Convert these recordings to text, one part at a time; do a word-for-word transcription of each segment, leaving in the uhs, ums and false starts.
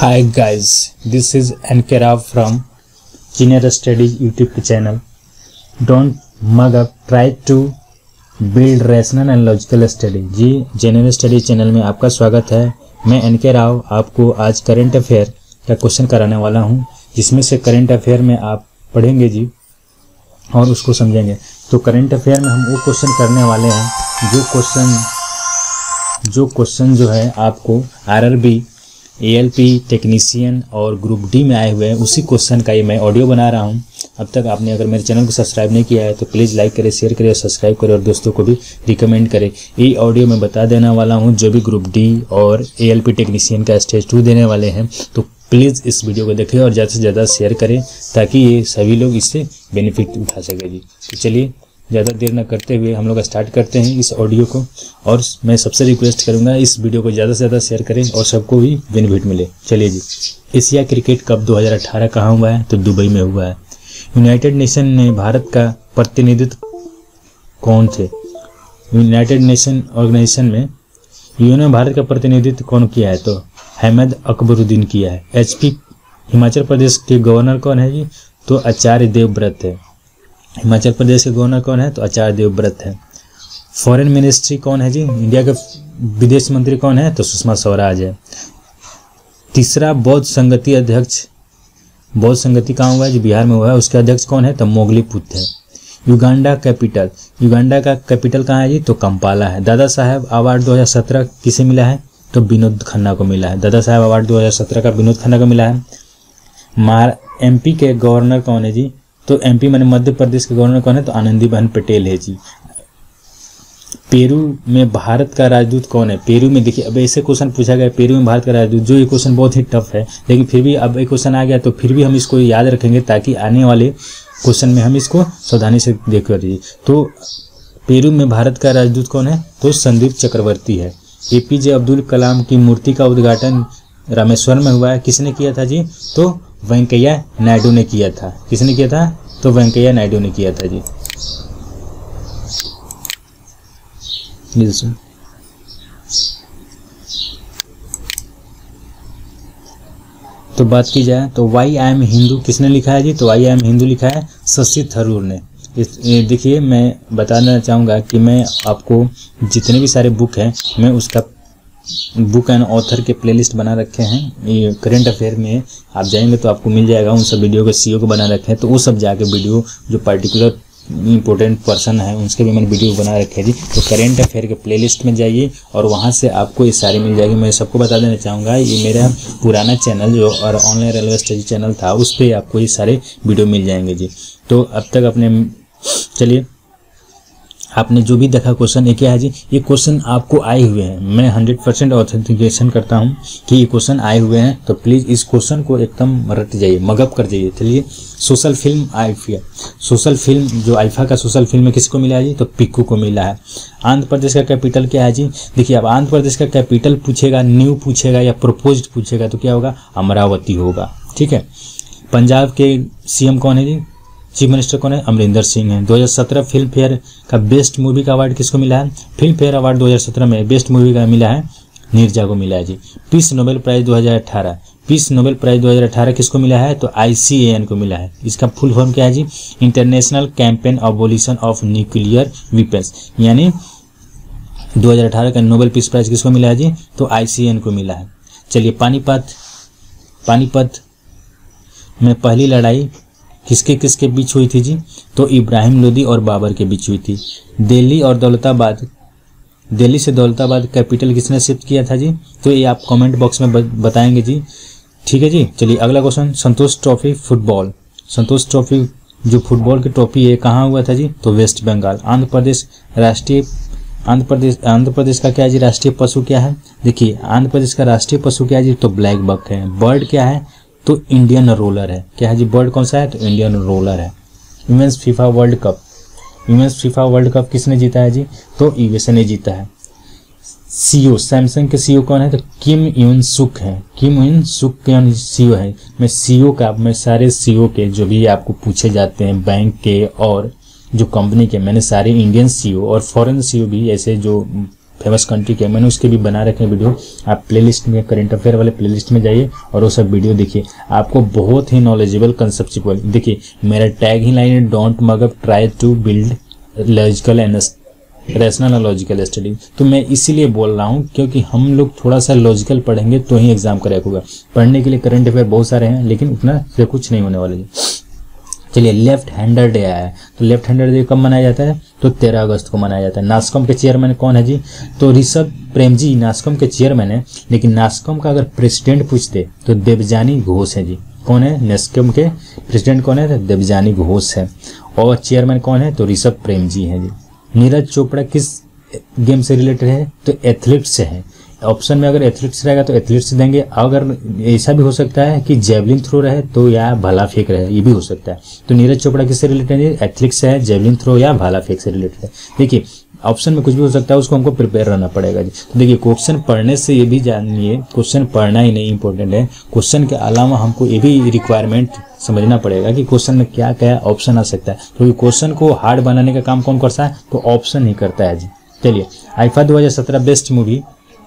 Hi guys, this is N K Rao from General Studies YouTube channel. Don't mug up, try to build rational and logical study. जी general study channel में आपका स्वागत है। मैं N के राव आपको आज करंट अफेयर का क्वेश्चन कराने वाला हूं, जिसमें से करंट अफेयर में आप पढ़ेंगे जी और उसको समझेंगे। तो करंट अफेयर में हम वो क्वेश्चन करने वाले हैं जो क्वेश्चन जो क्वेश्चन जो है आपको आरआरबी, एएलपी, टेक्नीशियन और ग्रुप डी में आए हुए हैं। उसी क्वेश्चन का ये मैं ऑडियो बना रहा हूँ। अब तक आपने अगर मेरे चैनल को सब्सक्राइब नहीं किया है तो प्लीज़ लाइक करें, शेयर करें और सब्सक्राइब करें और दोस्तों को भी रिकमेंड करें। ये ऑडियो मैं बता देने वाला हूँ जो भी ग्रुप डी और एएलपी टेक्नीशियन का स्टेज टू देने वाले हैं। तो प्लीज़ इस वीडियो को देखें और ज़्यादा से ज़्यादा शेयर करें ताकि ये सभी लोग इससे बेनिफिट उठा सकें जी। तो चलिए ज़्यादा देर न करते हुए हम लोग स्टार्ट करते हैं इस ऑडियो को। और मैं सबसे रिक्वेस्ट करूंगा इस वीडियो को ज़्यादा से ज़्यादा शेयर करें और सबको भी बेनिफिट मिले। चलिए जी, एशिया क्रिकेट कप दो हज़ार अठारह कहाँ हुआ है? तो दुबई में हुआ है। यूनाइटेड नेशन ने भारत का प्रतिनिधित्व कौन थे? यूनाइटेड नेशन ऑर्गेनाइजेशन में यूएन में भारत का प्रतिनिधित्व कौन किया है? तो अहमद अकबरुद्दीन किया है। एचपी हिमाचल प्रदेश के गवर्नर कौन है जी? तो आचार्य देवव्रत है। हिमाचल प्रदेश के गवर्नर कौन है? तो आचार्य देवव्रत है। फॉरेन मिनिस्ट्री कौन है जी? इंडिया के विदेश मंत्री कौन है? तो सुषमा स्वराज है। तीसरा बौद्ध संगति अध्यक्ष, बौद्ध संगति कहाँ हुआ है? जो बिहार में हुआ है। उसके अध्यक्ष कौन है? तो मोगलीपुत है। युगांडा कैपिटल, युगांडा का कैपिटल कहाँ है जी? तो कंपाला है। दादा साहब अवार्ड दो हज़ार सत्रह किसे मिला है? तो विनोद खन्ना को मिला है। दादा साहब अवार्ड दो हज़ार सत्रह का विनोद खन्ना को मिला है। मार एमपी के गवर्नर कौन है जी? तो एमपी मैंने मध्य प्रदेश के गवर्नर कौन है? तो आनंदीबेन पटेल है जी। पेरू में भारत का राजदूत कौन है? पेरू में देखिए, अब ऐसे क्वेश्चन पूछा गया पेरू में भारत का राजदूत, जो ये क्वेश्चन बहुत ही टफ है, लेकिन फिर भी अब एक क्वेश्चन आ गया तो फिर भी हम इसको याद रखेंगे ताकि आने वाले क्वेश्चन में हम इसको सावधानी से देख करिए। तो पेरू में भारत का राजदूत कौन है? तो संदीप चक्रवर्ती है। एपीजे अब्दुल कलाम की मूर्ति का उद्घाटन रामेश्वरम में हुआ है। किसने किया था जी? तो वेंकैया नायडू ने किया था। किसने किया था? तो वेंकैया नायडू ने किया था जी। तो बात की जाए तो वाई आई एम हिंदू किसने लिखा है जी? तो वाई आई एम हिंदू लिखा है शशि थरूर ने। देखिए, मैं बताना चाहूँगा कि मैं आपको जितने भी सारे बुक हैं मैं उसका बुक एंड ऑथर के प्लेलिस्ट बना रखे हैं। ये करंट अफेयर में आप जाएंगे तो आपको मिल जाएगा। उन सब वीडियो के सीओ को बना रखे हैं, तो वो सब जाके वीडियो जो पर्टिकुलर इंपॉर्टेंट पर्सन है उनके भी मैंने वीडियो बना रखे हैं जी। तो करंट अफेयर के प्लेलिस्ट में जाइए और वहाँ से आपको ये सारी मिल जाएगी। मैं सबको बता देना चाहूँगा, ये मेरा पुराना चैनल जो और ऑनलाइन रेलवे स्टडी चैनल था उस पर आपको ये सारे वीडियो मिल जाएंगे जी। तो अब तक अपने चलिए आपने जो भी देखा क्वेश्चन ये क्या है जी? ये क्वेश्चन आपको आए हुए हैं। मैं हंड्रेड परसेंट ऑथेंटिकेशन करता हूँ कि ये क्वेश्चन आए हुए हैं। तो प्लीज़ इस क्वेश्चन को एकदम रट जाइए, मगअप कर जाइए। चलिए, social film IIFA, social film जो आइफा का सोशल फिल्म है किसको मिला है जी? तो पिक्कू को मिला है। आंध्र प्रदेश का कैपिटल क्या है जी? देखिए, अब आंध्र प्रदेश का कैपिटल पूछेगा, न्यू पूछेगा या प्रपोज्ड पूछेगा तो क्या होगा? अमरावती होगा। ठीक है। पंजाब के सीएम कौन है जी? चीफ मिनिस्टर कौन है? अमरिंदर सिंह है। दो हज़ार सत्रह फिल्म फेयर का बेस्ट मूवी का अवार्ड किसको मिला है? फिल्म फेयर अवार्ड दो हज़ार सत्रह में बेस्ट मूवी का मिला है नीरजा को मिला है जी। पीस नोबेल प्राइज दो हज़ार अठारह, पीस नोबेल प्राइज दो हज़ार अठारह किसको मिला है? तो आईसीएएन को मिला है। इसका फुल फॉर्म क्या है जी? International campaign abolition of nuclear weapons, यानी दो हज़ार अठारह का नोबेल पीस प्राइज किसको मिला है जी? तो आईसीएएन को मिला है। चलिए, पानीपत, पानीपत में पहली लड़ाई किसके किसके बीच हुई थी जी? तो इब्राहिम लोदी और बाबर के बीच हुई थी। दिल्ली और दौलताबाद, दिल्ली से दौलताबाद कैपिटल किसने शिफ्ट किया था जी? तो ये आप कमेंट बॉक्स में बताएंगे जी। ठीक है जी। चलिए, अगला question, Santosh trophy football, Santosh trophy जो फुटबॉल की ट्रॉफी है कहाँ हुआ था जी? तो वेस्ट बंगाल। आंध्र प्रदेश राष्ट्रीय आंध्र प्रदेश आंध्र प्रदेश का क्या है जी? राष्ट्रीय पशु क्या है? देखिए, आंध्र प्रदेश का राष्ट्रीय पशु क्या है जी? तो ब्लैक बक है। बर्ड क्या है? तो इंडियन रोलर है। क्या है जी? बर्ड कौन सा है? तो इंडियन रोलर है। Women's FIFA world cup, women's FIFA world cup किसने जीता है जी? तो यूएसए ने जीता है। सीईओ, सैमसंग के सीईओ कौन है? तो किम यून सुक है। किम यून सुक के सीईओ है। मैं सीईओ का, मैं सारे सीईओ के जो भी आपको पूछे जाते हैं बैंक के और जो कंपनी के, मैंने सारे इंडियन सीईओ और फॉरेन सीईओ भी ऐसे जो फेमस कंट्री के, मैंने उसके भी बना रखे हैं वीडियो। आप प्लेलिस्ट में, करंट अफेयर वाले प्लेलिस्ट में जाइए और वो सब वीडियो देखिए, आपको बहुत ही नॉलेजेबल कंसेप्चुअल। देखिए मेरा टैग ही लाइन है, don't mug up, try to build logical and rational और लॉजिकल स्टडी। तो मैं इसीलिए बोल रहा हूँ क्योंकि हम लोग थोड़ा सा लॉजिकल पढ़ेंगे तो ही एग्जाम क्रैक होगा। पढ़ने के लिए करंट अफेयर बहुत सारे हैं लेकिन उतना से कुछ नहीं होने वाले। चलिए, लेफ्ट हैंडर डे आया है, तो लेफ्ट हैंडर डे कब मनाया जाता है? तो तेरह अगस्त को मनाया जाता है। नास्कॉम के चेयरमैन कौन है जी? तो ऋषभ प्रेम जी नास्कॉम के चेयरमैन है, लेकिन नास्कॉम का अगर प्रेसिडेंट पूछते तो देवजानी घोष है जी। कौन है? नास्कॉम के प्रेसिडेंट कौन है? तो देवजानी घोष है। और चेयरमैन कौन है? तो ऋषभ प्रेम जी है जी। नीरज चोपड़ा किस गेम से रिलेटेड है? तो एथलीट से है। ऑप्शन में अगर एथलीट्स रहेगा तो एथलीट्स देंगे, अगर ऐसा भी हो सकता है कि जेवलिन थ्रो रहे तो या भाला फेंक रहे, ये भी हो सकता है। तो नीरज चोपड़ा किससे रिलेटेड है? एथलीट्स से है, जेवलिन थ्रो या भाला फेंक से रिलेटेड है। देखिए ऑप्शन में कुछ भी हो सकता है, उसको हमको प्रिपेयर रहना पड़ेगा जी। तो देखिए क्वेश्चन पढ़ने से ये भी जानिए, क्वेश्चन पढ़ना ही नहीं इंपॉर्टेंट है, क्वेश्चन के अलावा हमको ये भी रिक्वायरमेंट समझना पड़ेगा कि क्वेश्चन में क्या क्या ऑप्शन आ सकता है। तो क्वेश्चन को हार्ड बनाने का काम कौन करता है? तो ऑप्शन ही करता है जी। चलिए, आईफा दो हज़ार सत्रह बेस्ट मूवी,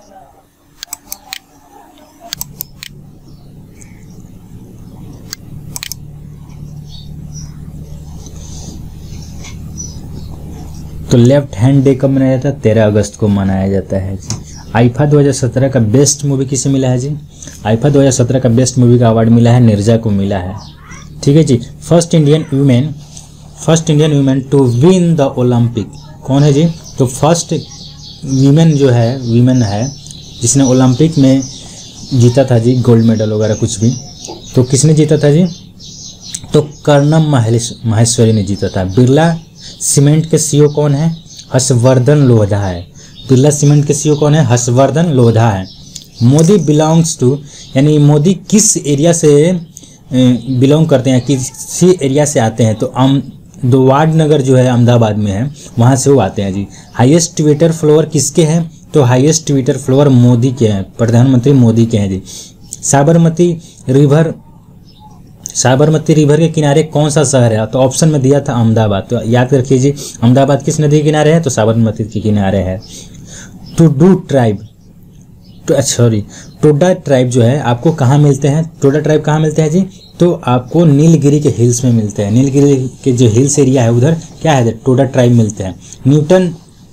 तो लेफ्ट हैंड डे कब मनाया जाता है? तेरह अगस्त को मनाया जाता है जी। आईफा दो हज़ार सत्रह का बेस्ट मूवी किसे मिला है जी? आईफा दो हज़ार सत्रह का बेस्ट मूवी का अवार्ड मिला है निर्जा को मिला है। ठीक है जी। First Indian women first Indian women to win the Olympic कौन है जी? तो फर्स्ट वीमेन जो है वीमेन है जिसने ओलंपिक में जीता था जी, गोल्ड मेडल वगैरह कुछ भी, तो किसने जीता था जी? तो कर्णम माहेश्वरी ने जीता था। बिरला सीमेंट के सीईओ कौन है? हर्षवर्धन लोधा है। बिरला सीमेंट के सीईओ कौन है? हर्षवर्धन लोधा है। मोदी बिलोंग्स टू, यानी मोदी किस एरिया से बिलोंग करते हैं, किसी एरिया से आते हैं? तो अम दो वार्ड नगर जो है अहमदाबाद में है, वहाँ से वो आते हैं जी। हाईएस्ट ट्विटर फॉलोअर किसके हैं? तो हाईएस्ट ट्विटर फॉलोअर मोदी के हैं, प्रधानमंत्री मोदी के हैं जी। साबरमती रिवर साबरमती रिवर के किनारे कौन सा शहर है? तो ऑप्शन में दिया था अहमदाबाद, तो याद रखिए जी, अहमदाबाद किस नदी के किनारे है? तो साबरमती के किनारे है। टोडा ट्राइब तो सॉरी टोडा ट्राइब जो है आपको कहाँ मिलते हैं? टोडा ट्राइब कहाँ मिलते हैं जी? तो आपको नीलगिरी के हिल्स में मिलते हैं। नीलगिरी के जो हिल्स एरिया है उधर क्या है? टोडा ट्राइब मिलते हैं। न्यूटन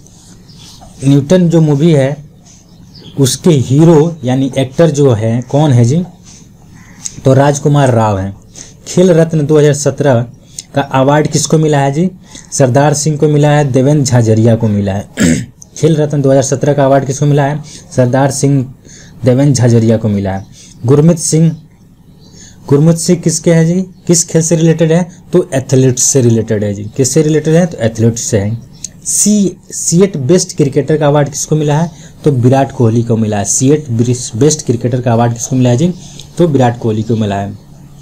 न्यूटन जो मूवी है उसके हीरो यानी एक्टर जो है कौन है जी? तो राजकुमार राव हैं। खेल रत्न दो हज़ार सत्रह का अवार्ड किसको मिला है जी? सरदार सिंह को मिला है, देवेंद्र झाझरिया को मिला है। खेल रत्न दो हज़ार सत्रह का अवार्ड किसको मिला है? सरदार सिंह, देवेंद्र झाझरिया को मिला है। गुरमीत सिंह गुरमीत सिंह किसके है जी? किस खेल से रिलेटेड है? तो एथलीट्स से रिलेटेड है जी। किससे रिलेटेड है? तो एथलीट्स से है। सी सीएट बेस्ट क्रिकेटर का अवार्ड किसको मिला है? तो विराट कोहली को मिला है। सीएट बेस्ट क्रिकेटर का अवार्ड किसको मिला है जी? तो विराट कोहली को मिला है।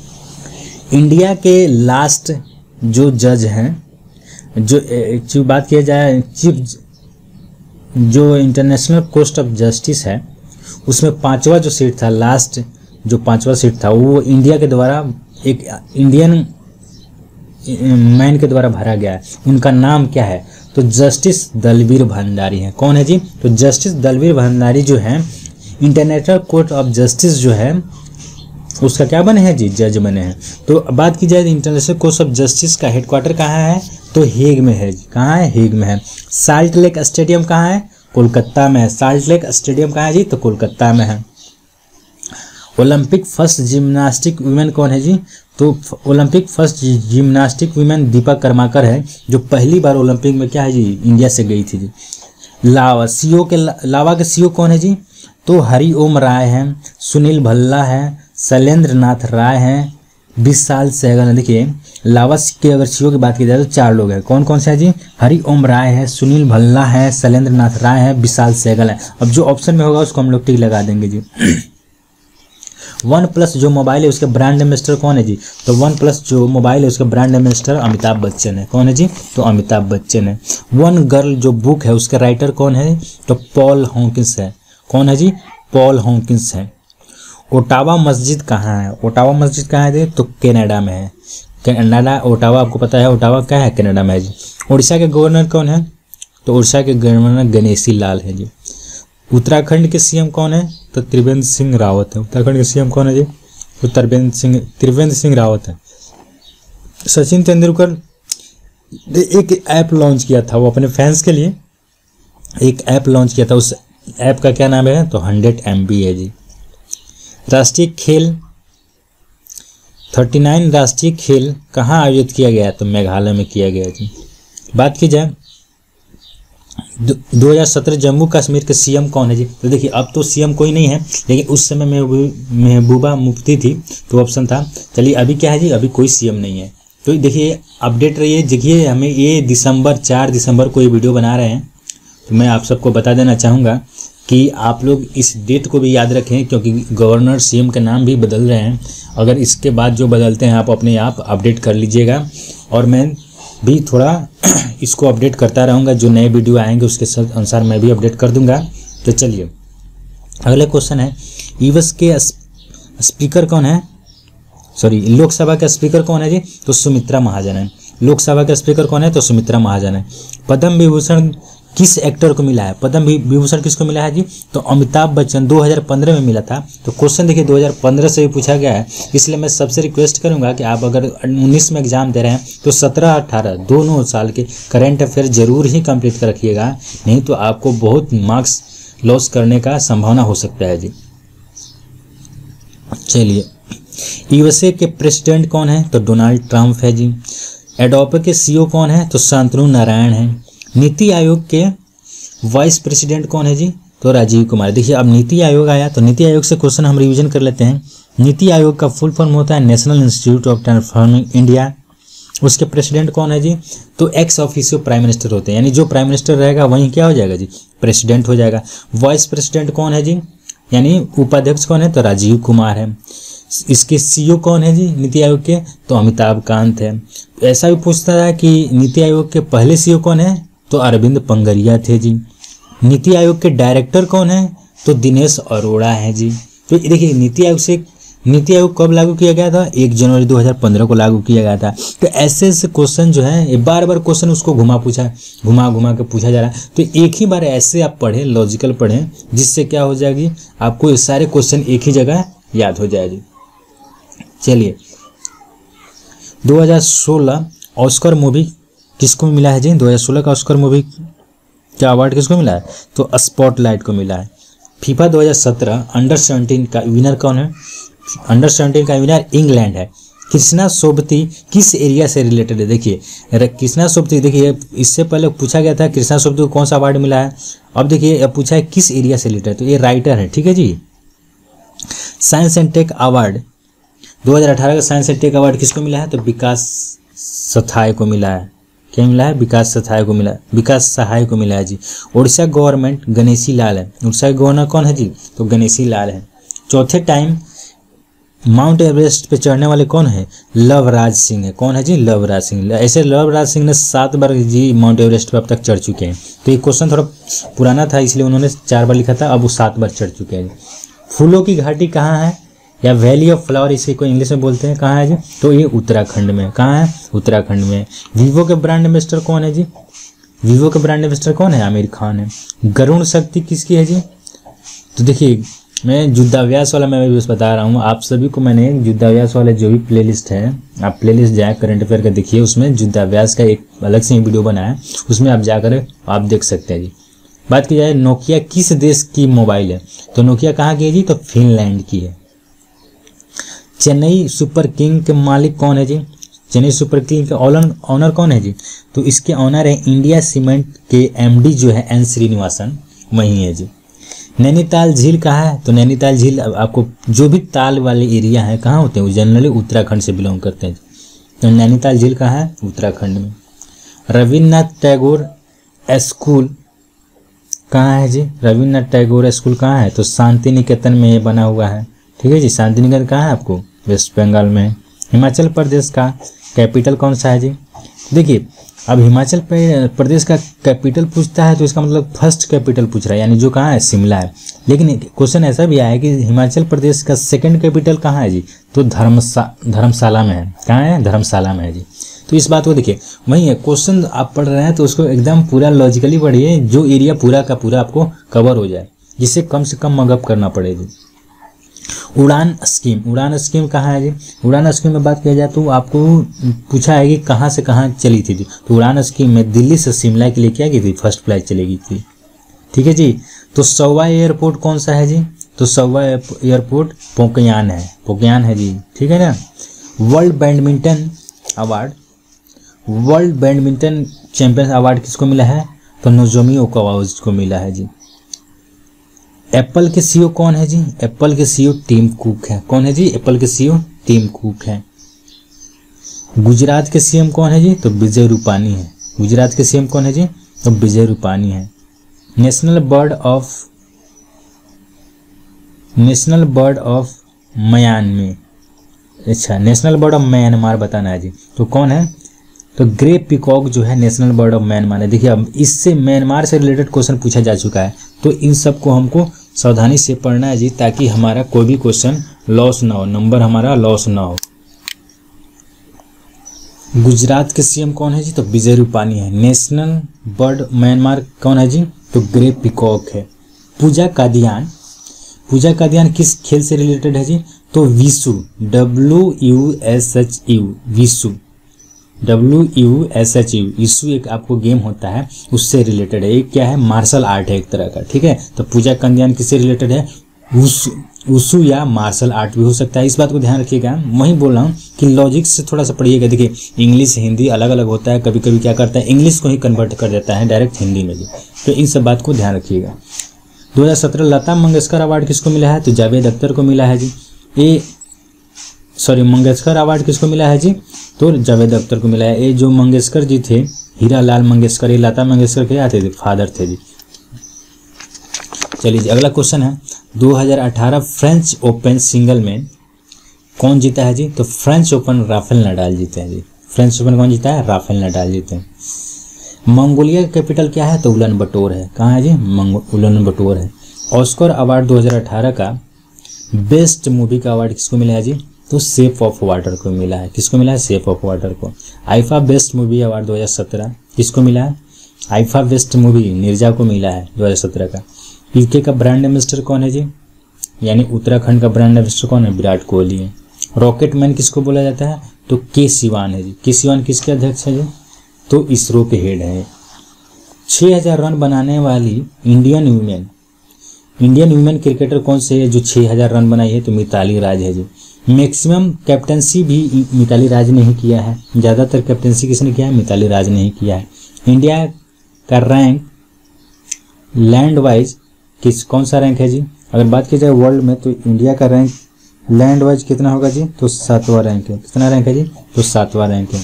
इंडिया के लास्ट जो जज हैं, जो जो बात किया जाए चीफ जो इंटरनेशनल कोर्ट ऑफ जस्टिस है, उसमें पांचवा जो सीट था, लास्ट जो पांचवा सीट था वो इंडिया के द्वारा एक इंडियन मैन के द्वारा भरा गया है। उनका नाम क्या है? तो जस्टिस दलवीर भंडारी है। कौन है जी? तो जस्टिस दलवीर भंडारी जो है इंटरनेशनल कोर्ट ऑफ जस्टिस जो है उसका क्या बने हैं जी? जज बने हैं। तो बात की जाए इंटरनेशनल कोर्ट ऑफ जस्टिस का हेडक्वार्टर कहाँ है? तो हेग में है। कहाँ है? हेग में है। साल्ट लेक स्टेडियम कहाँ है? कोलकाता में है। साल्ट लेक स्टेडियम कहाँ है जी? तो कोलकाता में है। ओलंपिक फर्स्ट जिम्नास्टिक वुमेन कौन है जी? तो Olympic first gymnastic women Deepa Karmakar है, जो पहली बार ओलंपिक में क्या है जी? इंडिया से गई थी जी। लावा सीओ के लावा के सीओ कौन है जी? तो हरि ओम राय हैं, सुनील भल्ला है, शैलेंद्र नाथ राय हैं, विशाल सहगल है। देखिए लावा के अगर सीओ की बात की जाए तो चार लोग हैं। कौन कौन से है जी? हरि ओम राय है, सुनील भल्ला है, शैलेंद्र नाथ राय है, विशाल सहगल है। अब जो ऑप्शन में होगा उसको हम लोग टिक लगा देंगे जी। वन प्लस जो मोबाइल है उसके ब्रांड एम्बेसडर कौन है जी? तो वन प्लस जो मोबाइल है उसके ब्रांड एम्बेसडर अमिताभ बच्चन है। कौन है जी? तो अमिताभ बच्चन है। वन गर्ल जो बुक है उसके राइटर कौन है? तो पॉल हॉकिंस है। कौन है जी? पॉल हॉकिंस है। ओटावा मस्जिद कहाँ है? ओटावा मस्जिद कहाँ है? तो कनाडा में है। कनाडा ओटावा आपको पता है, ओटावा क्या है? कनाडा में है जी। उड़ीसा के गवर्नर कौन है? तो उड़ीसा के गवर्नर गणेशी लाल है जी। उत्तराखंड के सीएम कौन है? तो त्रिवेंद्र सिंह रावत है। उत्तराखंड के सीएम कौन है जी? तो त्रिवेंद्र सिंह त्रिवेंद्र सिंह रावत है। सचिन तेंदुलकर एक ऐप लॉन्च किया था वो अपने फैंस के लिए, एक ऐप लॉन्च किया था, उस ऐप का क्या नाम है? तो हंड्रेड एम बी है जी। राष्ट्रीय खेल उनतालीस राष्ट्रीय खेल कहाँ आयोजित किया गया? तो मेघालय में किया गया जी। बात की जाए दो हज़ार सत्रह जम्मू कश्मीर के सीएम कौन है जी? तो देखिए अब तो सीएम कोई नहीं है, लेकिन उस समय महबूबा मुफ्ती थी तो ऑप्शन था। चलिए अभी क्या है जी? अभी कोई सीएम नहीं है। तो देखिए अपडेट रहिए। देखिए हमें ये दिसंबर चार दिसंबर को ये वीडियो बना रहे हैं, तो मैं आप सबको बता देना चाहूँगा कि आप लोग इस डेट को भी याद रखें, क्योंकि गवर्नर सीएम के नाम भी बदल रहे हैं। अगर इसके बाद जो बदलते हैं आप अपने आप अपडेट कर लीजिएगा, और मैं भी थोड़ा इसको अपडेट करता रहूँगा। जो नए वीडियो आएंगे उसके अनुसार मैं भी अपडेट कर दूँगा। तो चलिए अगला क्वेश्चन है, यूएस के स्पीकर कौन है? सॉरी लोकसभा का स्पीकर कौन है जी? तो सुमित्रा महाजन है। लोकसभा का स्पीकर कौन है? तो सुमित्रा महाजन है। पद्म विभूषण किस एक्टर को मिला है? पद्म विभूषण किसको मिला है जी? तो अमिताभ बच्चन दो हज़ार पंद्रह में मिला था। तो क्वेश्चन देखिए दो हज़ार पंद्रह से भी पूछा गया है, इसलिए मैं सबसे रिक्वेस्ट करूंगा कि आप अगर उन्नीस में एग्जाम दे रहे हैं तो सत्रह अठारह दोनों साल के करंट अफेयर जरूर ही कंप्लीट कर रखिएगा, नहीं तो आपको बहुत मार्क्स लॉस करने का संभावना हो सकता है जी। चलिए यूएसए के प्रेसिडेंट कौन है? तो डोनाल्ड ट्रंप है जी। एडोब के सीईओ कौन है? तो शांतनु नारायण है। नीति आयोग के वाइस प्रेसिडेंट कौन है जी? तो राजीव कुमार। देखिए अब नीति आयोग आया तो नीति आयोग से क्वेश्चन हम रिवीजन कर लेते हैं। नीति आयोग का फुल फॉर्म होता है National Institute of Transforming India. उसके प्रेसिडेंट कौन है जी? तो एक्स ऑफिसियो प्राइम मिनिस्टर होते हैं, यानी जो प्राइम मिनिस्टर रहेगा वहीं क्या हो जाएगा जी? प्रेसिडेंट हो जाएगा। वाइस प्रेसिडेंट कौन है जी? यानी उपाध्यक्ष कौन है? तो राजीव कुमार है। इसके सीईओ कौन है जी नीति आयोग के? तो अमिताभ कांत है। ऐसा भी पूछता है कि नीति आयोग के पहले सीईओ कौन है? तो अरविंद पंगरिया थे जी। नीति आयोग के डायरेक्टर कौन है? तो दिनेश अरोड़ा है जी। तो देखिए नीति आयोग से नीति आयोग कब लागू किया गया था? एक जनवरी दो हज़ार पंद्रह को लागू किया गया था। तो ऐसे ऐसे क्वेश्चन जो है ये बार बार क्वेश्चन उसको घुमा पूछा घुमा घुमा के पूछा जा रहा है, तो एक ही बार ऐसे आप पढ़ें, लॉजिकल पढ़ें, जिससे क्या हो जाएगी आपको ये सारे क्वेश्चन एक ही जगह याद हो जाएगी। चलिए दो हज़ार सोलह ऑस्कर मूवी किसको मिला है जी? दो हज़ार सोलह का ऑस्कर मूवी क्या अवार्ड किसको मिला है? तो स्पॉटलाइट को मिला है। फीफा दो हज़ार सत्रह अंडर सेवनटीन का विनर कौन है? अंडर सेवनटीन का विनर इंग्लैंड है। कृष्णा सोबती किस एरिया से रिलेटेड है? देखिए कृष्णा सोबती, देखिए इससे पहले पूछा गया था कृष्णा सोबती को कौन सा अवार्ड मिला है, अब देखिए अब पूछा है किस एरिया से रिलेटेड, तो ये राइटर है, ठीक है जी। साइंस एंड टेक अवार्ड दो हज़ार अठारह का साइंस एंड टेक अवार्ड किसको मिला है? तो विकास सथाय को मिला है। क्या मिला है? विकास सहाय को मिला विकास सहाय को मिला है जी। उड़ीसा गवर्नमेंट गणेशी लाल है। उड़ीसा के गवर्नर कौन है जी? तो गणेशी लाल है। चौथे टाइम माउंट एवरेस्ट पे चढ़ने वाले कौन है? लवराज सिंह है। कौन है जी? लवराज सिंह। ऐसे लवराज सिंह ने सात बार जी माउंट एवरेस्ट पे अब तक चढ़ चुके हैं। तो ये क्वेश्चन थोड़ा पुराना था इसलिए उन्होंने चार बार लिखा था, अब वो सात बार चढ़ चुके हैं। फूलों की घाटी कहाँ है या वैली ऑफ फ्लावर इसे कोई इंग्लिश में बोलते हैं, कहाँ है जी? तो ये उत्तराखंड में। कहाँ है? उत्तराखंड में। वीवो के ब्रांड एम्बेसडर कौन है जी? वीवो के ब्रांड एम्बेसडर कौन है? आमिर खान है। गरुण शक्ति किसकी है जी? तो देखिए मैं युद्धाभ्यास वाला मैं भी बता रहा हूँ आप सभी को। मैंने युद्धाभ्यास वाले जो भी प्लेलिस्ट है आप प्लेलिस्ट जाए करंट अफेयर का देखिए, उसमें युद्धाभ्यास का एक अलग से वीडियो बना है, उसमें आप जाकर आप देख सकते हैं जी। बात की जाए नोकिया किस देश की मोबाइल है? तो नोकिया कहाँ की है जी? तो फिनलैंड की है। चेन्नई सुपर किंग के मालिक कौन है जी? चेन्नई सुपर किंग के ऑनर ऑनर कौन है जी? तो इसके ऑनर है इंडिया सीमेंट के एमडी जो है एन श्रीनिवासन, वही है जी। नैनीताल झील कहाँ है? तो नैनीताल झील आपको जो भी ताल वाले एरिया है कहाँ होते हैं, वो जनरली उत्तराखंड से बिलोंग करते हैं। तो नैनीताल झील कहाँ है? उत्तराखंड में। रविन्द्रनाथ टैगोर स्कूल कहाँ है जी? रविन्द्रनाथ टैगोर स्कूल कहाँ है? तो शांति निकेतन में ये बना हुआ है, ठीक है जी। शांति निकेतन कहाँ है? आपको वेस्ट बंगाल में। हिमाचल प्रदेश का कैपिटल कौन सा है जी? देखिए अब हिमाचल प्रदेश का कैपिटल पूछता है तो इसका मतलब फर्स्ट कैपिटल पूछ रहा है, यानी जो कहाँ है? शिमला है। लेकिन क्वेश्चन ऐसा भी आया है कि हिमाचल प्रदेश का सेकंड कैपिटल कहाँ है जी? तो धर्मशा धर्मशाला में है। कहाँ है? धर्मशाला में है जी। तो इस बात को देखिए, वही है क्वेश्चन आप पढ़ रहे हैं तो उसको एकदम पूरा लॉजिकली पढ़िए, जो एरिया पूरा का पूरा आपको कवर हो जाए, जिससे कम से कम मगअप करना पड़ेगी। उड़ान स्कीम, उड़ान स्कीम कहाँ है जी? उड़ान स्कीम में बात किया जाए तो आपको पूछा है कि कहाँ से कहाँ चली थी जी, तो उड़ान स्कीम में दिल्ली से शिमला के लिए क्या की थी, फर्स्ट फ्लाइट चलेगी थी। ठीक है जी। तो सौवा एयरपोर्ट कौन सा है जी? तो सौवा एयरपोर्ट पोकयान है, पोकयान है जी। ठीक है ना। World badminton award, world badminton champion award किसको मिला है? तो नोजोमी ओकुहारा को मिला है जी। एप्पल के सीईओ कौन है जी? एप्पल के सीईओ टिम कुक है। कौन है जी? एप्पल के सीईओ टिम कुक है। गुजरात के सीएम कौन है जी? तो विजय रूपानी है। गुजरात के सीएम कौन है जी? तो विजय रूपानी है। National bird of, national bird of Myanmar, अच्छा नेशनल बर्ड ऑफ म्यांमार बताना है जी, तो कौन है? तो ग्रे पीकॉक जो है नेशनल बर्ड ऑफ म्यांमार है। देखिए अब इससे म्यांमार से रिलेटेड क्वेश्चन पूछा जा चुका है, तो इन सब को हमको सावधानी से पढ़ना है जी, ताकि हमारा कोई भी क्वेश्चन लॉस ना हो, नंबर हमारा लॉस ना हो। गुजरात के सीएम कौन है जी? तो विजय रूपानी है। नेशनल बर्ड म्यांमार कौन है जी? तो ग्रे पीकॉक है। पूजा कादियान, पूजा कादियान किस खेल से रिलेटेड है जी? तो wushu, W U S H U, wushu, W U S H U, wushu एक आपको गेम होता है उससे रिलेटेड है। एक क्या है? मार्शल आर्ट है एक तरह का। ठीक है। तो पूजा कादियान किससे रिलेटेड है? वुशु, वुशु या मार्शल आर्ट भी हो सकता है। इस बात को ध्यान रखिएगा। वही बोल रहा हूँ कि लॉजिक से थोड़ा सा पढ़िएगा। देखिए इंग्लिश हिंदी अलग अलग होता है, कभी कभी क्या करता है इंग्लिश को ही कन्वर्ट कर देता है डायरेक्ट हिंदी में भी, तो इन सब बात को ध्यान रखिएगा। दो हज़ार सत्रह लता मंगेशकर अवार्ड किसको मिला है? तो जावेद अख्तर को मिला है जी। ये सॉरी मंगेशकर अवार्ड किसको मिला है जी? तो जावेद अख्तर को मिला है। ये जो मंगेशकर जी थे, हीरा लाल मंगेशकर, ये लता मंगेशकर के आते थे, फादर थे जी। चलिए अगला क्वेश्चन है, दो हज़ार अठारह फ्रेंच ओपन सिंगल में कौन जीता है जी? तो फ्रेंच ओपन राफेल नडाल जीते हैं जी। फ्रेंच ओपन कौन जीता है? राफेल नडाल जीते हैं। मंगोलिया का कैपिटल क्या है? तो उलन बटोर है। कहाँ है जी? उलन बटोर है। ऑस्कर अवार्ड दो हज़ार अठारह का बेस्ट मूवी का अवार्ड किसको मिला है जी? तो शेप ऑफ वाटर को मिला है। किसको मिला है? शेप ऑफ वाटर को। आईफा बेस्ट मूवी अवार्ड दो हज़ार सत्रह किसको मिला है? आईफा बेस्ट मूवी निर्जा को मिला है दो हज़ार सत्रह का। यूके का ब्रांड एम्बेसडर कौन है जी? यानी उत्तराखंड का ब्रांड एम्बेसडर कौन है? विराट कोहली है। रॉकेट मैन किसको बोला जाता है? तो के सिवान है जी। के सिवान किसके अध्यक्ष है जी? तो इसरो के हेड है। छः हजार रन बनाने वाली Indian women, Indian women cricketer कौन से है जो छः हजार रन बनाई है? तो मिताली राज है जी। मैक्सिमम कैप्टनसी भी मिताली राज ने ही किया है। ज़्यादातर कैप्टनसी किसने किया है? मिताली राज ने ही किया है। इंडिया का रैंक लैंड वाइज किस कौन सा रैंक है जी? अगर बात की जाए वर्ल्ड में तो इंडिया का रैंक लैंड वाइज कितना होगा जी? तो सातवां रैंक है। कितना रैंक है जी? तो सातवां रैंक है।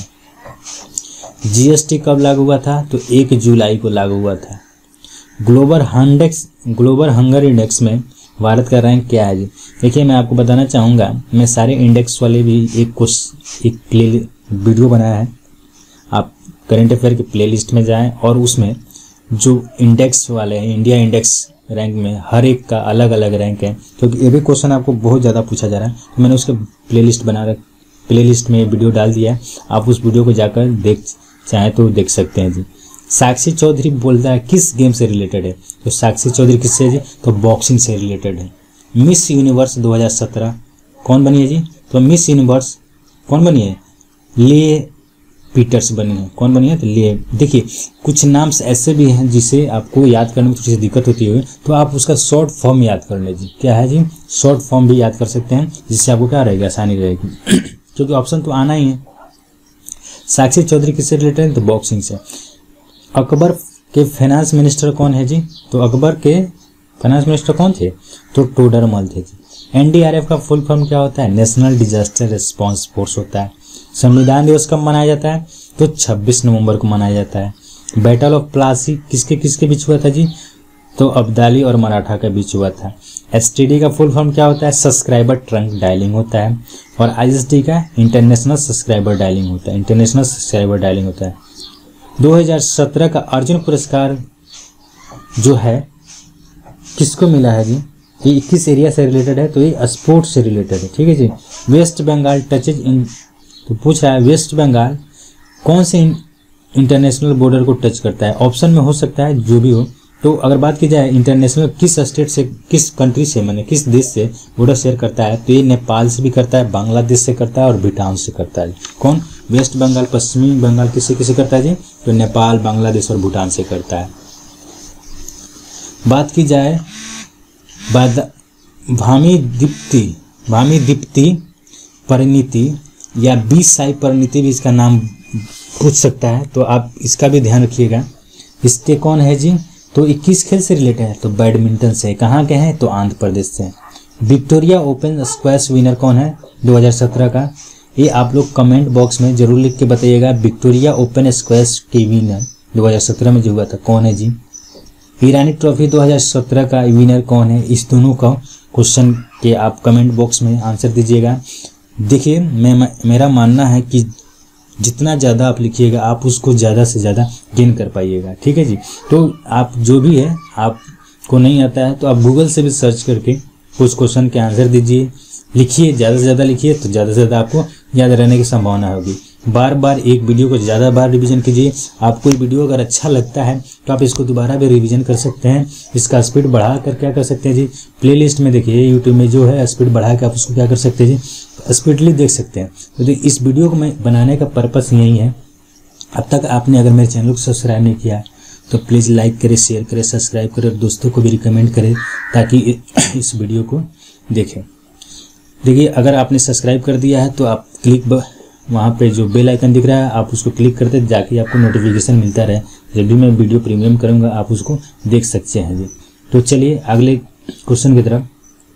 जीएसटी कब लागू हुआ था? तो एक जुलाई को लागू हुआ था। Global index, global hunger index में भारत का रैंक क्या है जी? देखिए मैं आपको बताना चाहूँगा, मैं सारे इंडेक्स वाले भी एक कुछ एक प्ले वीडियो बनाया है, आप करेंट अफेयर की प्लेलिस्ट में जाएं और उसमें जो इंडेक्स वाले हैं, इंडिया इंडेक्स रैंक में हर एक का अलग अलग रैंक है, क्योंकि ये भी क्वेश्चन आपको बहुत ज़्यादा पूछा जा रहा है, तो मैंने उसका प्लेलिस्ट बना रख प्लेलिस्ट में वीडियो डाल दिया है, आप उस वीडियो को जाकर देख चाहें तो देख सकते हैं जी। साक्षी चौधरी बोलता है किस गेम से रिलेटेड है? तो साक्षी चौधरी किससे है जी? तो बॉक्सिंग से रिलेटेड है। मिस यूनिवर्स दो हज़ार सत्रह कौन बनी है जी? तो मिस यूनिवर्स कौन बनी है? ले पीटर्स बनी है। कौन बनी है? तो ले। देखिए कुछ नाम ऐसे भी हैं जिसे आपको याद करने में थोड़ी सी दिक्कत होती है, तो आप उसका शॉर्ट फॉर्म याद कर लीजिए। क्या है जी? शॉर्ट फॉर्म भी याद कर सकते हैं, जिससे आपको क्या रहेगा? आसानी रहेगी, क्योंकि ऑप्शन तो आना ही है। साक्षी चौधरी किससे रिलेटेड है? तो बॉक्सिंग से। अकबर के फाइनेंस मिनिस्टर कौन है जी? तो अकबर के फाइनेंस मिनिस्टर कौन थे? तो टोडरमल थे जी। एनडीआरएफ का फुल फॉर्म क्या होता है? नेशनल डिजास्टर रिस्पांस फोर्स होता है। संविधान दिवस कब मनाया जाता है? तो छब्बीस नवंबर को मनाया जाता है। बैटल ऑफ प्लासी किसके किसके बीच हुआ था जी? तो अब्दाली और मराठा के बीच हुआ था। एसटीडी का फुल फॉर्म क्या होता है? सब्सक्राइबर ट्रंक डायलिंग होता है। और आईएसडी का इंटरनेशनल सब्सक्राइबर डायलिंग होता है। इंटरनेशनल सब्सक्राइबर डायलिंग होता है। दो हज़ार सत्रह का अर्जुन पुरस्कार जो है किसको मिला है जी? ये किस एरिया से रिलेटेड है? तो ये स्पोर्ट्स से रिलेटेड है। ठीक है जी। वेस्ट बंगाल टचेज इन, तो पूछ रहा है वेस्ट बंगाल कौन से इंटरनेशनल बॉर्डर को टच करता है? ऑप्शन में हो सकता है जो भी हो। तो अगर बात की जाए इंटरनेशनल किस स्टेट से, किस कंट्री से, माने किस देश से बॉर्डर शेयर करता है, तो ये नेपाल से भी करता है, बांग्लादेश से करता है और भूटान से करता है। कौन? वेस्ट बंगाल, पश्चिमी बंगाल किससे किससे करता है जी? तो नेपाल, बांग्लादेश और भूटान से करता है। बात की जाए भामी दीप्ति, भामी दीप्ति परिणीति या बी साई परिणीति भी इसका नाम पूछ सकता है, तो आप इसका भी ध्यान रखिएगा। इसके कौन है जी? तो इक्कीस खेल से रिलेटेड है, तो बैडमिंटन से। कहाँ के हैं? तो आंध्र प्रदेश से। विक्टोरिया ओपन स्क्वैश विनर कौन है दो हज़ार सत्रह का? ये आप लोग कमेंट बॉक्स में जरूर लिख के बताइएगा। विक्टोरिया ओपन स्क्वैश के विनर दो हज़ार सत्रह में जो हुआ था कौन है जी? ईरानी ट्रॉफी दो हज़ार सत्रह का विनर कौन है? इस दोनों का क्वेश्चन के आप कमेंट बॉक्स में आंसर दीजिएगा। देखिए, मैं मेरा मानना है कि जितना ज़्यादा आप लिखिएगा आप उसको ज़्यादा से ज़्यादा गेन कर पाइएगा। ठीक है जी। तो आप जो भी है, आपको नहीं आता है तो आप गूगल से भी सर्च करके कुछ क्वेश्चन के आंसर दीजिए, लिखिए, ज़्यादा से ज़्यादा लिखिए तो ज़्यादा से ज़्यादा आपको याद रहने की संभावना होगी। बार बार एक वीडियो को ज़्यादा बार रिवीजन कीजिए। आपको ये वीडियो अगर अच्छा लगता है तो आप इसको दोबारा भी रिवीजन कर सकते हैं। इसका स्पीड बढ़ा कर क्या कर सकते हैं जी? प्लेलिस्ट में देखिए, यूट्यूब में जो है स्पीड बढ़ा के आप उसको क्या कर सकते हैं जी? स्पीडली देख सकते हैं। तो इस वीडियो को मैं बनाने का पर्पस यही है। अब तक आपने अगर मेरे चैनल को सब्सक्राइब नहीं किया तो प्लीज़ लाइक करें, शेयर करें, सब्सक्राइब करें और दोस्तों को भी रिकमेंड करें ताकि इस वीडियो को देखें। देखिए, अगर आपने सब्सक्राइब कर दिया है तो आप क्लिक वहाँ पे जो बेल आइकन दिख रहा है आप उसको क्लिक करते जाके आपको नोटिफिकेशन मिलता रहे। जब भी मैं वीडियो प्रीमियम करूँगा आप उसको देख सकते हैं जी। तो चलिए अगले क्वेश्चन की तरफ।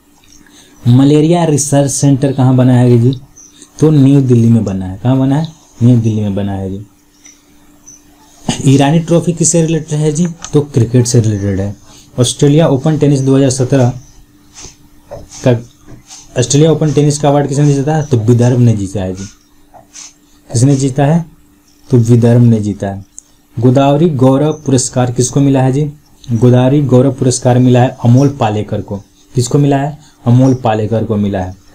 मलेरिया रिसर्च सेंटर कहाँ बना है जी? तो न्यू दिल्ली में बना है। कहाँ बना है? न्यू दिल्ली में बना है जी। ईरानी ट्रॉफी किससे रिलेटेड है जी? तो क्रिकेट से रिलेटेड है। ऑस्ट्रेलिया ओपन टेनिस दो हज़ार सत्रह का ऑस्ट्रेलिया ओपन टेनिस का अवार्ड किसने जीता है? तो विदर्भ ने जीता है जी। किसने जीता है? तो विदर्भ ने जीता है। गोदावरी गौरव पुरस्कार किसको मिला है जी? गोदावरी गौरव पुरस्कार मिला है अमोल पालेकर को। किसको मिला है? अमोल पालेकर को मिला है।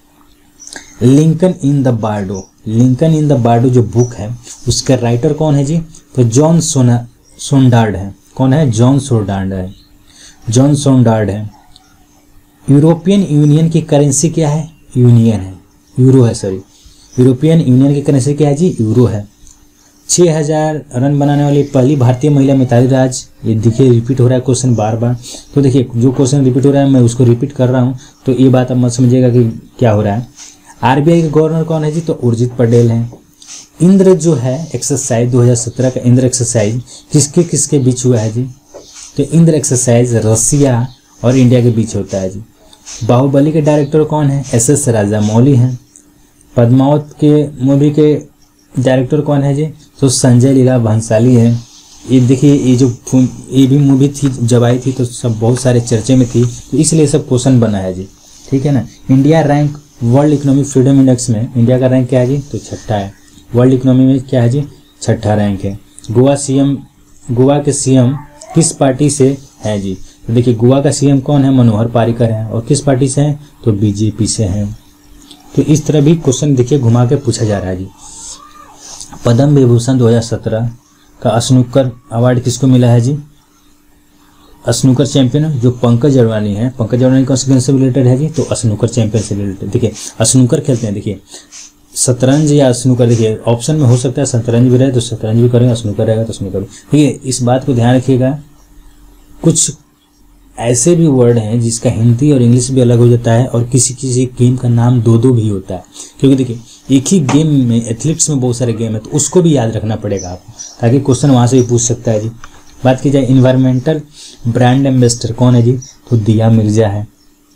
Lincoln in the Bardo, Lincoln in the Bardo जो बुक है उसका राइटर कौन है जी? तो जॉन सोना सोनडार्ड है। कौन है? जॉन सोनडार्ड है। जॉन सोनडार्ड है। यूरोपियन यूनियन की करेंसी क्या है? यूनियन है, यूरो है, सॉरी। यूरोपियन यूनियन की करेंसी क्या है जी? यूरो है। छः हज़ार रन बनाने वाली पहली भारतीय महिला मिताली राज। ये देखिए रिपीट हो रहा है क्वेश्चन बार बार। तो देखिए जो क्वेश्चन रिपीट हो रहा है मैं उसको रिपीट कर रहा हूँ, तो ये बात आप मत समझिएगा कि क्या हो रहा है। आरबीआई के गवर्नर कौन है जी? तो उर्जित पटेल हैं। इंद्र जो है एक्सरसाइज दो हज़ार सत्रह का इंद्र एक्सरसाइज किसके किसके बीच हुआ है जी? तो इंद्र एक्सरसाइज रसिया और इंडिया के बीच होता है जी। बाहुबली के डायरेक्टर कौन है? एस एस राजामौली हैं। पद्मावत के मूवी के डायरेक्टर कौन है जी? तो संजय लीला भंसाली है। ये देखिए ये जो ये भी मूवी थी जब आई थी तो सब बहुत सारे चर्चे में थी, तो इसलिए सब क्वेश्चन बना है जी। ठीक है ना। India rank world economic freedom index में इंडिया का रैंक क्या है जी? तो छठा है। वर्ल्ड इकोनॉमी में क्या है जी? छठा रैंक है। गोवा सीएम, गोवा के सीएम किस पार्टी से है जी? तो देखिए गोवा का सीएम कौन है? मनोहर पारिकर है। और किस पार्टी से हैं? तो बीजेपी से हैं। तो इस तरह भी क्वेश्चन देखिए घुमा के पूछा जा रहा है जी। पद्म विभूषण दो हज़ार सत्रह का स्नूकर अवार्ड किसको मिला है जी? स्नूकर चैंपियन जो पंकज अडवाणी है। पंकज अडवाणी कौन से रिलेटेड है जी? तो स्नूकर चैंपियन से रिलेटेड। देखिए स्नूकर खेलते हैं। देखिए शतरंज या स्नूकर, देखिए ऑप्शन में हो सकता है शतरंज भी रहे तो शतरंज भी करेंगे, स्नूकर रहेगा तो स्नूकर भी। देखिए इस बात को ध्यान रखिएगा, कुछ ऐसे भी वर्ड हैं जिसका हिंदी और इंग्लिश भी अलग हो जाता है और किसी किसी गेम का नाम दो दो भी होता है। क्योंकि देखिए एक ही गेम में एथलेटिक्स में बहुत सारे गेम है तो उसको भी याद रखना पड़ेगा आपको, ताकि क्वेश्चन वहाँ से भी पूछ सकता है जी। बात की जाए इन्वायरमेंटल ब्रांड एम्बेसडर कौन है जी? तो दिया मिर्जा है।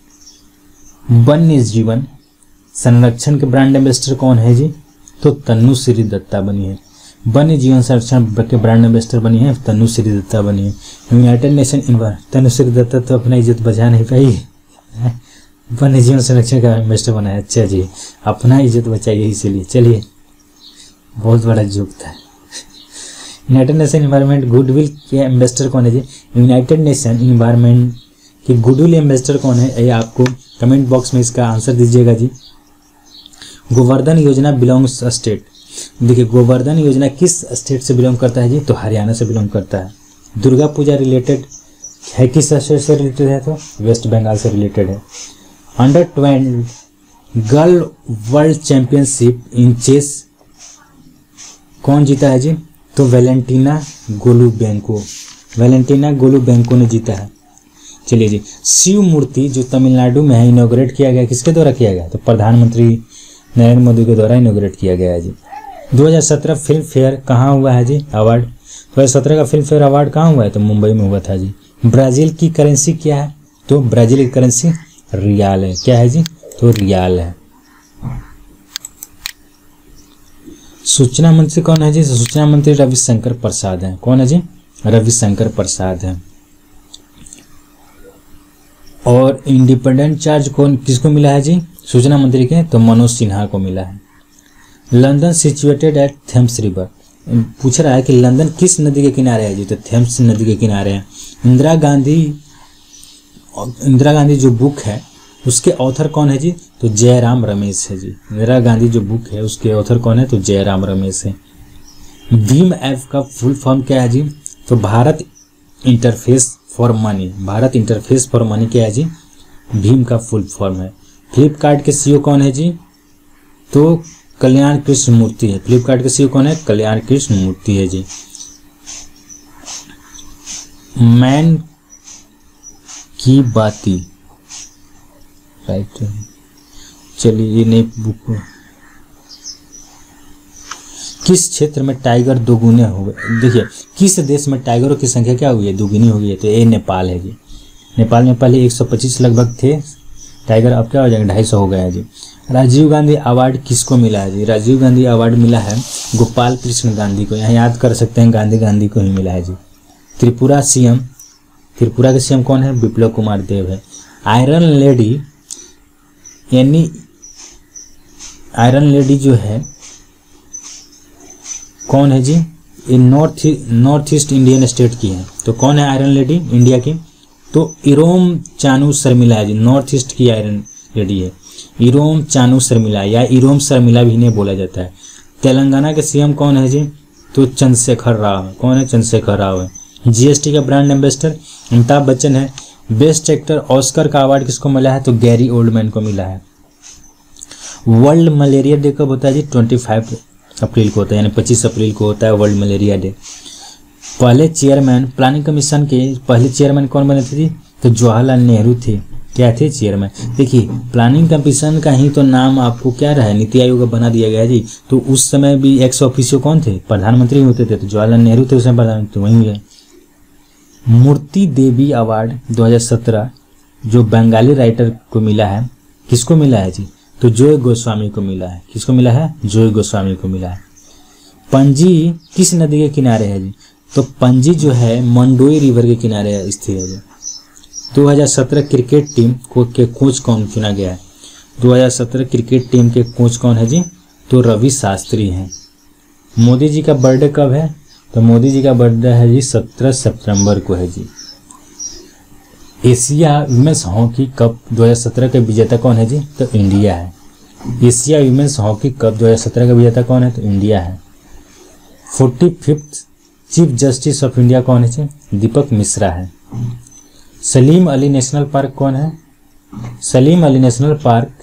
वन्य जीवन संरक्षण के ब्रांड एम्बेसडर कौन है जी? तो तनुश्री दत्ता बनी है। वन्य जीवन संरक्षण के ब्रांड एम्बेसडर बनी है तनुश्री दत्ता बनी है। United Nation environment Tanushree Dutta तो अपना इज्जत बचा नहीं पाई, वन्य जीवन संरक्षण का एम्बेसडर बना है। अच्छा जी, अपना इज्जत बचाइए इसीलिए। चलिए बहुत बड़ा जोक था। यूनाइटेड नेशन इन्वायरमेंट गुडविल के एम्बेसडर कौन है जी? यूनाइटेड नेशन इन्वायरमेंट के गुडविल एम्बेसडर कौन है? ये आपको कमेंट बॉक्स में इसका आंसर दीजिएगा जी। गोवर्धन योजना बिलोंग्स स्टेट, देखिए गोवर्धन योजना किस स्टेट से बिलोंग करता है जी, तो हरियाणा से बिलोंग करता है। दुर्गा पूजा रिलेटेड है किस स्टेट से रिलेटेड है, तो वेस्ट बंगाल से रिलेटेड है। Under twelve girl world championship in chess कौन जीता है जी, तो वैलेंटीना गोलुबेंको, वैलेंटीना गोलुबेंको ने जीता है। चलिए जी, शिव मूर्ति जो तमिलनाडु में है इनॉग्रेट किया गया, किसके द्वारा किया गया, तो प्रधानमंत्री नरेंद्र मोदी के द्वारा इनॉग्रेट किया गया है जी। दो हज़ार सत्रह फिल्म फेयर कहाँ हुआ है जी अवार्ड, दो हज़ार सत्रह का फिल्म फेयर अवार्ड कहाँ हुआ है, तो मुंबई में हुआ था जी। ब्राज़ील की करेंसी क्या है, तो ब्राज़ील की करेंसी रियाल है। क्या है जी, तो रियाल है। सूचना मंत्री कौन है जी, सूचना मंत्री रविशंकर प्रसाद हैं। कौन है जी, रविशंकर प्रसाद हैं। और इंडिपेंडेंट चार्ज कौन किसको मिला है जी, सूचना मंत्री के, तो मनोज सिन्हा को मिला है। London situated at Thames river, पूछ रहा है कि लंदन किस नदी के किनारे है जी, तो थेम्स नदी के किनारे है। इंदिरा गांधी इंदिरा गांधी जो बुक है उसके ऑथर कौन है जी, तो जयराम रमेश है जी। इंदिरा गांधी जो बुक है उसके ऑथर कौन है, तो जयराम रमेश है। भीम ऐप का फुल फॉर्म क्या है जी, तो Bharat interface for money, Bharat interface for money क्या है जी, भीम का फुल फॉर्म है। फ्लिपकार्ट के सीईओ कौन है जी, तो कल्याण कृष्ण मूर्ति है। फ्लिपकार्ट के सीईओ कौन है, कल्याण कृष्ण मूर्ति है जी। मैन की बाती, राइट, चलिए ये नई बुक। किस क्षेत्र में टाइगर दोगुने हो गए, देखिए किस देश में टाइगरों की संख्या क्या हुई है, दोगुनी हो गई है, तो ये नेपाल है जी। नेपाल में पहले एक सौ पच्चीस लगभग थे टाइगर, अब क्या हो जाएगा, ढाई सौ हो गया है जी। राजीव गांधी अवार्ड किसको मिला है जी, राजीव गांधी अवार्ड मिला है गोपाल कृष्ण गांधी को, यहाँ याद कर सकते हैं गांधी गांधी को ही मिला है जी। त्रिपुरा सीएम, त्रिपुरा के सीएम कौन है, विप्लव कुमार देव है। आयरन लेडी यानी आयरन लेडी जो है कौन है जी, ये north north east Indian state की है, तो कौन है आयरन लेडी इंडिया की, तो इरोम चानू शर्मिला है जी। नॉर्थ ईस्ट की आयरन लेडी है इरोम चानू शर्मिला, या इरोम शर्मिला भी इन्हें बोला जाता है। तेलंगाना के सीएम कौन है जी, तो चंद्रशेखर राव है। कौन है, चंद्रशेखर राव है। जीएसटी का ब्रांड एम्बेसडर अमिताभ बच्चन है। बेस्ट एक्टर ऑस्कर का अवार्ड किसको मिला है, तो गैरी ओल्डमैन को मिला है। वर्ल्ड मलेरिया डे कब होता है जी, पच्चीस अप्रैल को होता है, यानी पच्चीस अप्रैल को होता है वर्ल्ड मलेरिया डे। पहले चेयरमैन प्लानिंग कमीशन के पहले चेयरमैन कौन बने थे जी, तो जवाहरलाल नेहरू थे। क्या थे, चेयरमैन। देखिए प्लानिंग कमीशन का ही तो नाम आपको क्या रहा है, नीति आयोग बना दिया गया जी। तो उस समय भी एक्स ऑफिसियो कौन थे, प्रधानमंत्री होते थे, तो जवाहरलाल नेहरू थे उस समय प्रधानमंत्री, वहीं है। मूर्ति देवी अवार्ड दो हज़ार सत्रह जो बंगाली राइटर को मिला है, किसको मिला है जी, तो जोय गोस्वामी को मिला है। किसको मिला है, जोय गोस्वामी को मिला है। पणजी किस नदी के किनारे है जी, तो पणजी जो है मंडोई रिवर के किनारे स्थित है जी। दो हज़ार सत्रह क्रिकेट टीम को के कोच कौन चुना गया है, दो हज़ार सत्रह क्रिकेट टीम के कोच कौन है जी, तो रवि शास्त्री हैं। मोदी जी का बर्थडे कब है, तो मोदी जी का बर्थडे है जी सत्रह सितंबर को है जी। एशिया विमेंस हॉकी कप दो हज़ार सत्रह के विजेता कौन है जी, तो इंडिया है। एशिया विमेंस हॉकी कप दो हज़ार सत्रह का विजेता कौन है, तो इंडिया है। Forty fifth chief justice of India कौन है जी, दीपक मिश्रा है। सलीम अली नेशनल पार्क कौन है, सलीम अली नेशनल पार्क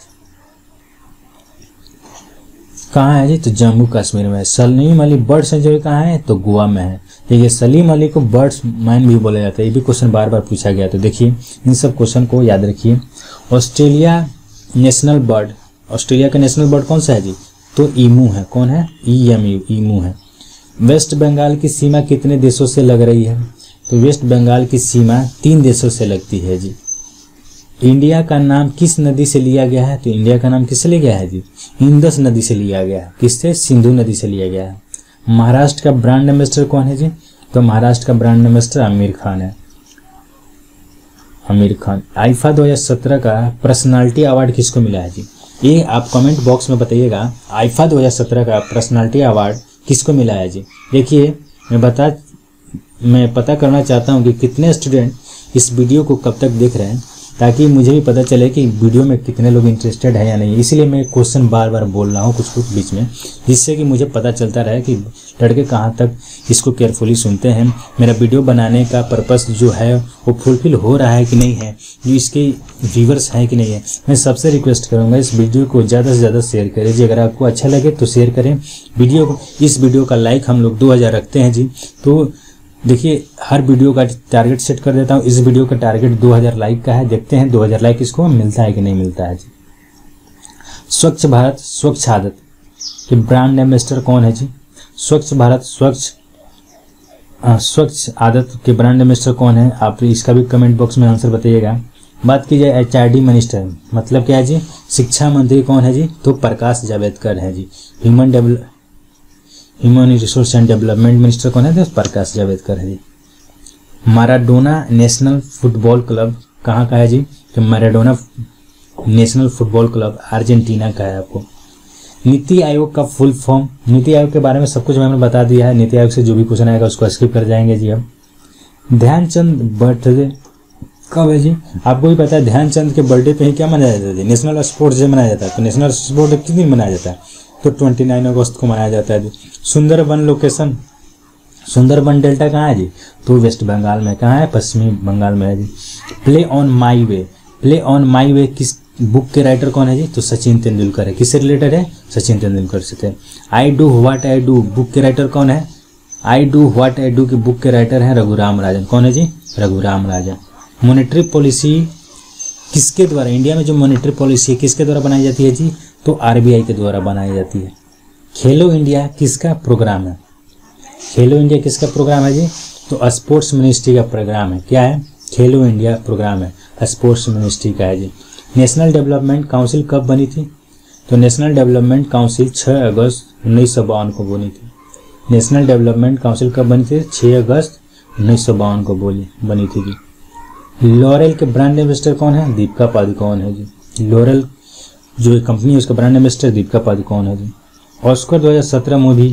कहाँ है जी, तो जम्मू कश्मीर में है। सलीम अली बर्ड सेंचुरी कहाँ है, तो गोवा में है। देखिए सलीम अली को बर्ड्स मैन भी बोला जाता है, ये भी क्वेश्चन बार बार पूछा गया, तो देखिए इन सब क्वेश्चन को याद रखिए। ऑस्ट्रेलिया नेशनल बर्ड, ऑस्ट्रेलिया का नेशनल बर्ड कौन सा है जी, तो ईमू है। कौन है, ई एम यू, ईमू है। वेस्ट बंगाल की सीमा कितने देशों से लग रही है, तो वेस्ट बंगाल की सीमा तीन देशों से लगती है जी। इंडिया का नाम किस नदी से लिया गया है, तो इंडिया का नाम किससे लिया गया है जी, इंदस नदी से लिया गया है। किससे, सिंधु नदी से लिया गया है। महाराष्ट्र का ब्रांड एम्बेसडर कौन है जी, तो महाराष्ट्र का ब्रांड एम्बेसडर आमिर खान है, आमिर खान। आईफा दो हज़ार सत्रह का पर्सनालिटी अवार्ड किसको मिला है जी, ये आप कमेंट बॉक्स में बताइएगा। आईफा दो हज़ार सत्रह का पर्सनालिटी अवार्ड किसको मिला है जी। देखिए मैं बता मैं पता करना चाहता हूँ कि कितने स्टूडेंट इस वीडियो को कब तक देख रहे हैं। ताकि मुझे भी पता चले कि वीडियो में कितने लोग इंटरेस्टेड है या नहीं। इसीलिए मैं क्वेश्चन बार बार बोल रहा हूँ कुछ कुछ बीच में, जिससे कि मुझे पता चलता रहे कि लड़के कहाँ तक इसको केयरफुली सुनते हैं, मेरा वीडियो बनाने का पर्पस जो है वो फुलफिल हो रहा है कि नहीं है, जो इसके व्यूवर्स हैं कि नहीं है। मैं सबसे रिक्वेस्ट करूँगा इस वीडियो को ज़्यादा से ज़्यादा शेयर करें जी। अगर आपको अच्छा लगे तो शेयर करें वीडियो को। इस वीडियो का लाइक हम लोग दो हज़ार रखते हैं जी। तो देखिए हर वीडियो का टारगेट सेट कर देता हूँ। इस वीडियो का टारगेट दो हज़ार लाइक का है, देखते हैं दो हज़ार लाइक इसको मिलता है कि नहीं मिलता है जी। स्वच्छ भारत स्वच्छ आदत के ब्रांड एम्बेसडर कौन है जी? स्वच्छ भारत स्वच्छ आ, स्वच्छ आदत के ब्रांड एम्बेसडर कौन है? आप इसका भी कमेंट बॉक्स में आंसर बताइएगा। बात की जाए एच आर डी मिनिस्टर, मतलब क्या है जी? शिक्षा मंत्री कौन है जी? तो प्रकाश जावड़ेकर है जी। Human develop human resource and development minister कौन है? तो प्रकाश जावड़ेकर है जी। माराडोना नेशनल फुटबॉल क्लब कहाँ का है जी? तो Maradona national football club Argentina का है। आपको नीति आयोग का फुल फॉर्म, नीति आयोग के बारे में सब कुछ मैंने बता दिया है। नीति आयोग से जो भी क्वेश्चन आएगा उसको स्किप कर जाएंगे जी। हम ध्यानचंद बर्थडे कब है जी? आपको भी पता है ध्यानचंद के बर्थडे पे ही क्या मनाया जाता है जी? नेशनल स्पोर्ट्स डे मनाया जाता है। तो नेशनल स्पोर्ट्स डे किस दिन मनाया जाता है? तो उनतीस अगस्त को मनाया जाता है जी। सुंदरबन लोकेशन, सुंदरबन डेल्टा कहाँ है जी? तो वेस्ट बंगाल में। कहाँ है? पश्चिमी बंगाल में है जी। Play on my way, play on my way किस बुक के राइटर कौन है जी? तो सचिन तेंदुलकर है। किससे रिलेटेड है? सचिन तेंदुलकर से थे। I do what I do book के राइटर कौन है? I do what I do की बुक के राइटर हैं रघुराम राजन। कौन है जी? रघुराम राजन। मॉनेटरी पॉलिसी किसके द्वारा, इंडिया में जो मॉनेटरी पॉलिसी है किसके द्वारा बनाई जाती है जी? तो आर बी आई के द्वारा बनाई जाती है। खेलो इंडिया किसका प्रोग्राम है? खेलो इंडिया किसका प्रोग्राम है जी? तो स्पोर्ट्स मिनिस्ट्री का प्रोग्राम है। क्या है? खेलो इंडिया प्रोग्राम है, स्पोर्ट्स मिनिस्ट्री का है जी। नेशनल डेवलपमेंट काउंसिल कब बनी थी? तो नेशनल डेवलपमेंट काउंसिल छह अगस्त उन्नीस सौ बावन को बनी थी। नेशनल डेवलपमेंट काउंसिल कब बनी थी? छह अगस्त उन्नीस सौ बावन को बोली बनी थी जी। लॉरेल के ब्रांड एम्बेसडर कौन है? दीपिका पादुकोण है जी। लॉरेल जो कंपनी है उसका ब्रांड एम्बेसडर दीपिका पादुकोण है जी। ऑस्कर दो हज़ार सत्रह मूवी,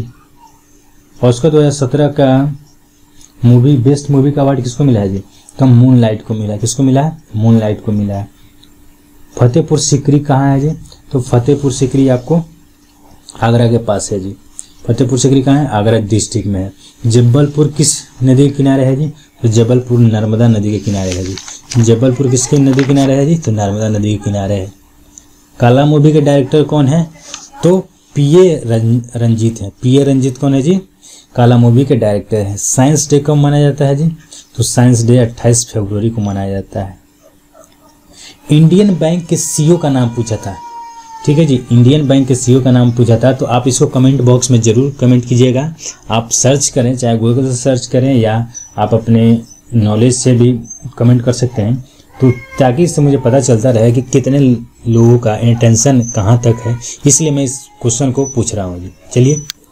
ऑस्कर दो हज़ार सत्रह का मूवी बेस्ट मूवी का अवार्ड किसको मिला है जी? तो मून लाइट को मिला है। किसको मिला है? मून लाइट को मिला है। फतेहपुर सीकरी कहाँ है जी? तो फतेहपुर सीकरी आपको आगरा के पास है जी। फतेहपुर सीकरी कहाँ है? आगरा डिस्ट्रिक्ट में है। जबलपुर किस नदी के किनारे है जी? तो जबलपुर नर्मदा नदी के किनारे है जी। जबलपुर किसके नदी के किनारे है जी? तो नर्मदा नदी के किनारे है। काला मूवी के डायरेक्टर कौन है? तो पी ए रंजीत है। पी ए रंजीत कौन है जी? काला मूवी के डायरेक्टर है। साइंस डे कब मनाया जाता है जी? तो साइंस डे अट्ठाईस फरवरी को मनाया जाता है। इंडियन बैंक के सीईओ का नाम पूछा था, ठीक है जी। इंडियन बैंक के सीईओ का नाम पूछा था, तो आप इसको कमेंट बॉक्स में जरूर कमेंट कीजिएगा। आप सर्च करें, चाहे गूगल से सर्च करें या आप अपने नॉलेज से भी कमेंट कर सकते हैं, तो ताकि इससे मुझे पता चलता रहे कि कितने लोगों का अटेंशन कहाँ तक है। इसलिए मैं इस क्वेश्चन को पूछ रहा हूँ जी। चलिए